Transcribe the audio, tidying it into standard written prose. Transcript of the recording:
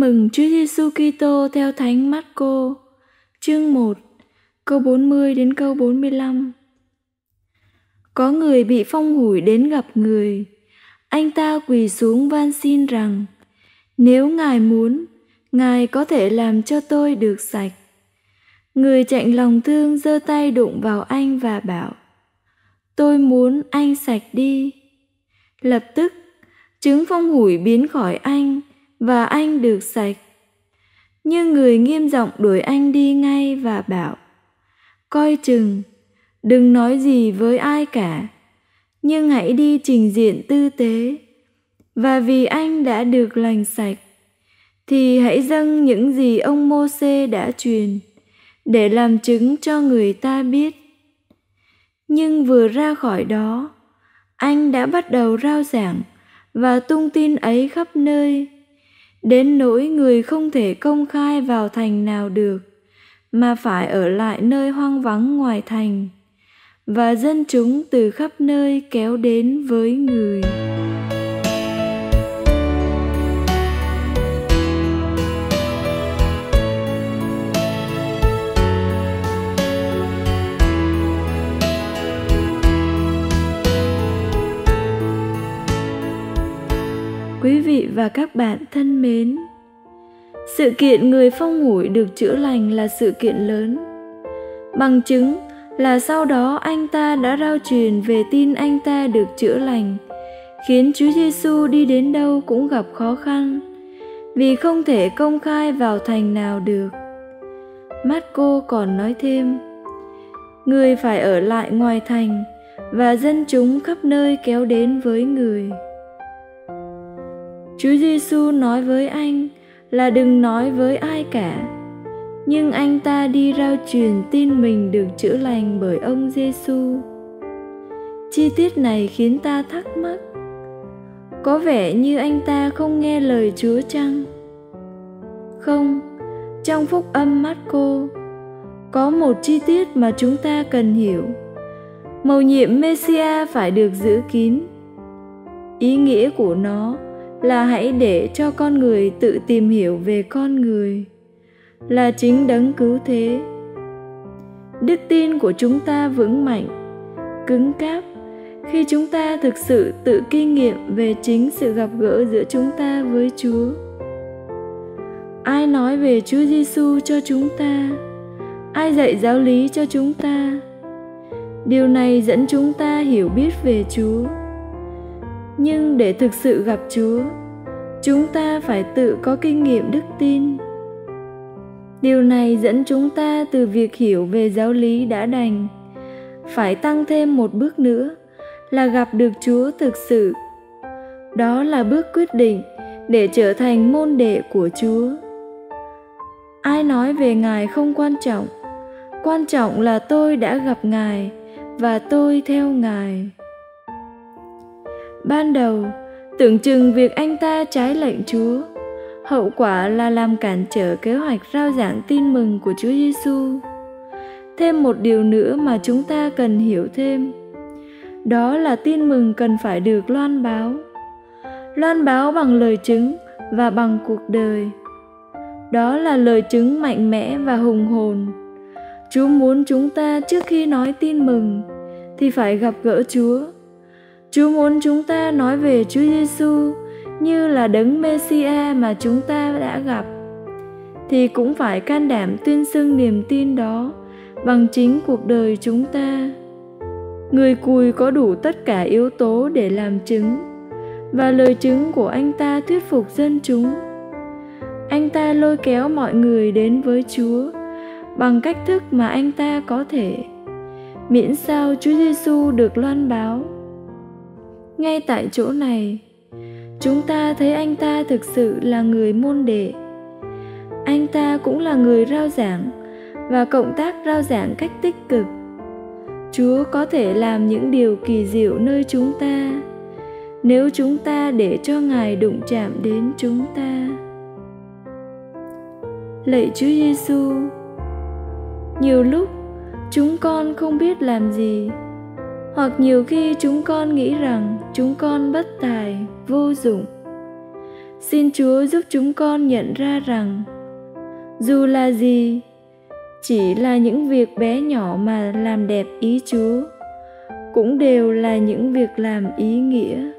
mừng Chúa Giêsu Kitô theo Thánh Mác-cô, chương 1, câu 40 đến câu 45. Có người bị phong hủi đến gặp người. Anh ta quỳ xuống van xin rằng: nếu Ngài muốn, Ngài có thể làm cho tôi được sạch. Người chạnh lòng thương giơ tay đụng vào anh và bảo: tôi muốn, anh sạch đi. Lập tức, chứng phong hủi biến khỏi anh và anh được sạch. Nhưng người nghiêm giọng đuổi anh đi ngay và bảo: coi chừng, đừng nói gì với ai cả, nhưng hãy đi trình diện tư tế. Và vì anh đã được lành sạch, thì hãy dâng những gì ông Mô-sê đã truyền, để làm chứng cho người ta biết. Nhưng vừa ra khỏi đó, anh đã bắt đầu rao giảng và tung tin ấy khắp nơi, đến nỗi người không thể công khai vào thành nào được, mà phải ở lại nơi hoang vắng ngoài thành, và dân chúng từ khắp nơi kéo đến với người. Quý vị và các bạn thân mến, sự kiện người phong hủi được chữa lành là sự kiện lớn. Bằng chứng là sau đó anh ta đã rao truyền về tin anh ta được chữa lành, khiến Chúa Giêsu đi đến đâu cũng gặp khó khăn, vì không thể công khai vào thành nào được. Mác-cô còn nói thêm: người phải ở lại ngoài thành, và dân chúng khắp nơi kéo đến với người. Chúa Giêsu nói với anh là đừng nói với ai cả, nhưng anh ta đi rao truyền tin mình được chữa lành bởi ông Giêsu. Chi tiết này khiến ta thắc mắc, có vẻ như anh ta không nghe lời Chúa chăng? Không, trong Phúc Âm Mác-cô có một chi tiết mà chúng ta cần hiểu. Mầu nhiệm Mê-si-a phải được giữ kín. Ý nghĩa của nó là hãy để cho con người tự tìm hiểu về con người, là chính đấng cứu thế. Đức tin của chúng ta vững mạnh, cứng cáp khi chúng ta thực sự tự kinh nghiệm về chính sự gặp gỡ giữa chúng ta với Chúa. Ai nói về Chúa Giêsu cho chúng ta? Ai dạy giáo lý cho chúng ta? Điều này dẫn chúng ta hiểu biết về Chúa. Nhưng để thực sự gặp Chúa, chúng ta phải tự có kinh nghiệm đức tin. Điều này dẫn chúng ta từ việc hiểu về giáo lý đã đành, phải tăng thêm một bước nữa là gặp được Chúa thực sự. Đó là bước quyết định để trở thành môn đệ của Chúa. Ai nói về Ngài không quan trọng là tôi đã gặp Ngài và tôi theo Ngài. Ban đầu, tưởng chừng việc anh ta trái lệnh Chúa, hậu quả là làm cản trở kế hoạch rao giảng tin mừng của Chúa Giêsu. Thêm một điều nữa mà chúng ta cần hiểu thêm, đó là tin mừng cần phải được loan báo bằng lời chứng và bằng cuộc đời. Đó là lời chứng mạnh mẽ và hùng hồn. Chúa muốn chúng ta trước khi nói tin mừng thì phải gặp gỡ Chúa. Chúa muốn chúng ta nói về Chúa Giêsu như là đấng Mê-si-a mà chúng ta đã gặp, thì cũng phải can đảm tuyên xưng niềm tin đó bằng chính cuộc đời chúng ta. Người cùi có đủ tất cả yếu tố để làm chứng, và lời chứng của anh ta thuyết phục dân chúng. Anh ta lôi kéo mọi người đến với Chúa bằng cách thức mà anh ta có thể, miễn sao Chúa Giêsu được loan báo. Ngay tại chỗ này, chúng ta thấy anh ta thực sự là người môn đệ. Anh ta cũng là người rao giảng và cộng tác rao giảng cách tích cực. Chúa có thể làm những điều kỳ diệu nơi chúng ta, nếu chúng ta để cho Ngài đụng chạm đến chúng ta. Lạy Chúa Giêsu, nhiều lúc chúng con không biết làm gì, hoặc nhiều khi chúng con nghĩ rằng chúng con bất tài, vô dụng. Xin Chúa giúp chúng con nhận ra rằng dù là gì, chỉ là những việc bé nhỏ mà làm đẹp ý Chúa, cũng đều là những việc làm ý nghĩa.